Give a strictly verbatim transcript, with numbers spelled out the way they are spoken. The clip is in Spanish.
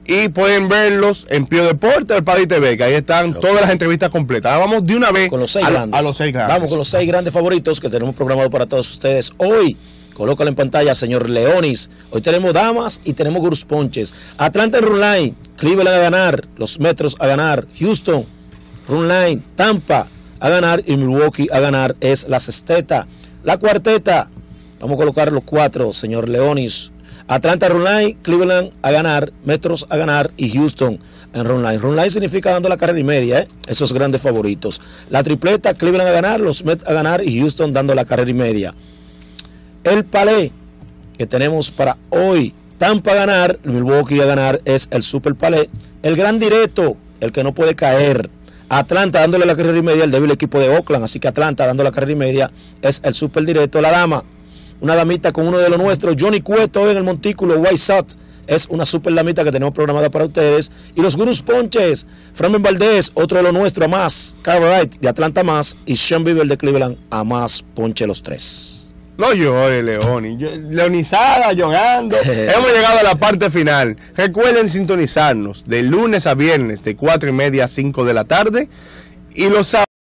y pueden verlos en Pío Deporte o el Paddy T V, que ahí están okay. todas las entrevistas completas. Ahora vamos de una vez con los seis a, grandes. a los seis grandes. Vamos con los seis grandes favoritos que tenemos programados para todos ustedes hoy. Colócalo en pantalla, señor Leonis. Hoy tenemos damas y tenemos Gurus Ponches. Atlanta en Runline, Cleveland a ganar, los Metros a ganar, Houston, Runline, Tampa a ganar y Milwaukee a ganar. Es la sexteta. La cuarteta, vamos a colocar los cuatro, señor Leonis. Atlanta Runline, Cleveland a ganar, Metros a ganar y Houston en Runline. Runline significa dando la carrera y media, ¿eh? Esos grandes favoritos. La tripleta, Cleveland a ganar, los Mets a ganar y Houston dando la carrera y media. El palé que tenemos para hoy, Tampa a ganar, Milwaukee a ganar, es el super palé. El gran directo, el que no puede caer. Atlanta dándole la carrera y media, el débil equipo de Oakland, así que Atlanta dando la carrera y media es el super directo. La dama, una damita con uno de los nuestros, Johnny Cueto en el montículo, White Sox, es una super damita que tenemos programada para ustedes. Y los Gurus Ponches, Framber Valdez, otro de los nuestros, a más, Cartwright de Atlanta más, y Sean Bieber de Cleveland a más, ponche los tres. No llore, Leoni. Leonizada, llorando. Hemos llegado a la parte final. Recuerden sintonizarnos de lunes a viernes de cuatro y media a cinco de la tarde. Y los